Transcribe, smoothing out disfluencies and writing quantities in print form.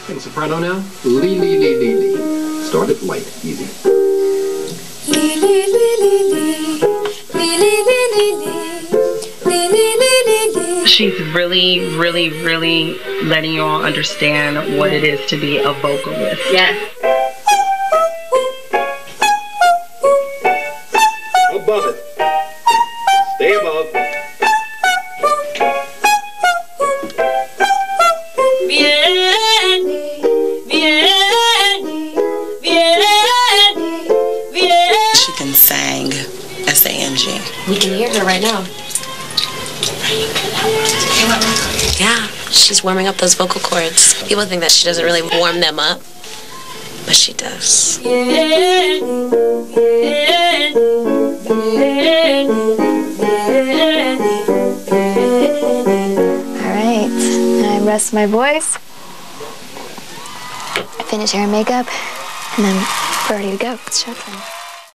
Sing soprano now. Lee, lee, lee, lee, lee. Start it light, easy. Lee, lee, lee, lee, lee. Lee, lee, lee, lee, lee. Lee, lee, lee, lee, lee. She's really, really, really letting you all understand what it is to be a vocalist. Yes. Above it. Stay above. She can sing, S-A-N-G. We can hear her right now. Yeah, she's warming up those vocal cords. People think that she doesn't really warm them up, but she does. All right, I rest my voice. I finish hair and makeup, and then we're ready to go. It's showtime.